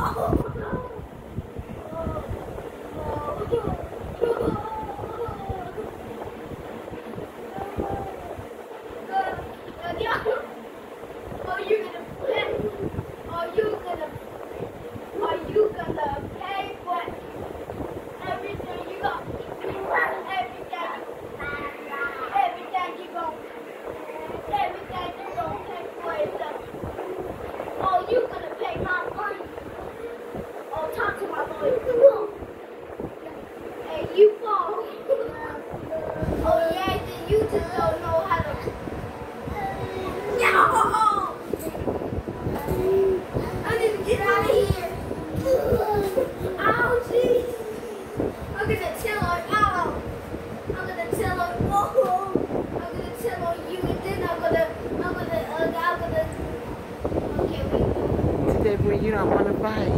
You don't want to fight.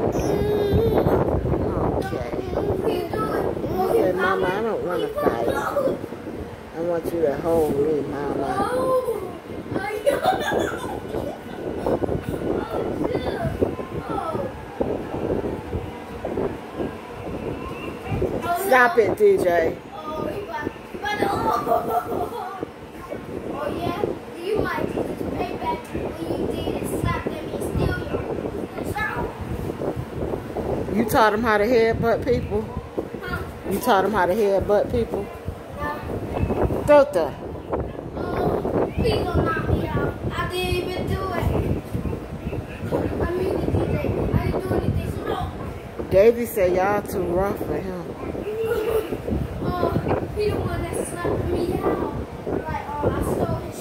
Okay. He said, Mama, I don't want to fight. I want you to hold me, Mama. Stop it, DJ. Oh yeah? You might pay back when you did slap them and steal your sound. You taught him how to headbutt people? Huh? You taught him how to headbutt people? No. Tota. Please don't knock me out. I didn't even do it. I mean, DJ, I didn't do anything wrong. Davey said y'all too rough for him. He the one that slapped me out. Like, I stole his